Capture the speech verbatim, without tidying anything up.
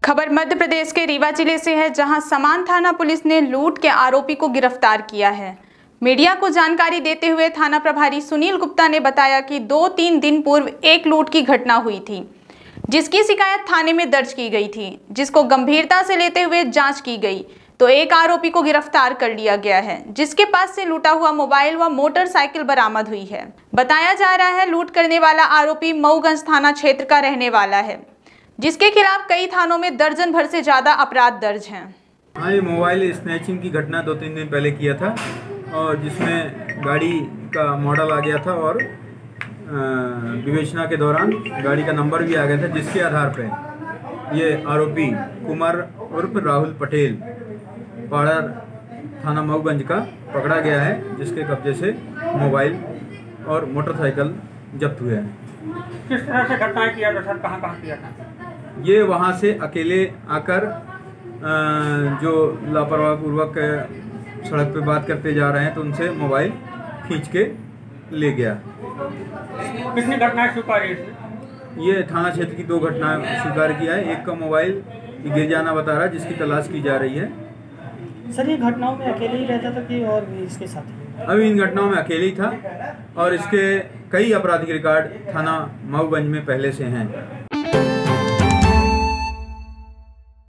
खबर मध्य प्रदेश के रीवा जिले से है, जहां समान थाना पुलिस ने लूट के आरोपी को गिरफ्तार किया है। मीडिया को जानकारी देते हुए थाना प्रभारी सुनील गुप्ता ने बताया कि दो तीन दिन पूर्व एक लूट की घटना हुई थी, जिसकी शिकायत थाने में दर्ज की गई थी, जिसको गंभीरता से लेते हुए जांच की गई तो एक आरोपी को गिरफ्तार कर लिया गया है, जिसके पास से लूटा हुआ मोबाइल व मोटरसाइकिल बरामद हुई है। बताया जा रहा है लूट करने वाला आरोपी मऊगंज थाना क्षेत्र का रहने वाला है, जिसके खिलाफ कई थानों में दर्जन भर से ज्यादा अपराध दर्ज हैं। हाँ, ये मोबाइल स्नैचिंग की घटना दो तीन दिन पहले किया था और जिसमें गाड़ी का मॉडल आ गया था और विवेचना के दौरान गाड़ी का नंबर भी आ गया था, जिसके आधार पर ये आरोपी कुमार उर्फ राहुल पटेल पाड़ा थाना मऊगंज का पकड़ा गया है, जिसके कब्जे से मोबाइल और मोटरसाइकिल जब्त हुए हैं। किस तरह से घटनाएं किया था सर, कहाँ कहाँ किया था? ये वहाँ से अकेले आकर जो लापरवाह पूर्वक सड़क पे बात करते जा रहे हैं तो उनसे मोबाइल खींच के ले गया। कितनी घटनाएं स्वीकार है? ये थाना क्षेत्र की दो घटनाएं स्वीकार किया है। एक का मोबाइल गिर जाना बता रहा है, जिसकी तलाश की जा रही है। सर, ये घटनाओं में अकेले ही रहता था कि और भी इसके साथ? अभी इन घटनाओं में अकेले ही था और इसके कई आपराधिक रिकॉर्ड थाना मऊगंज में पहले से हैं।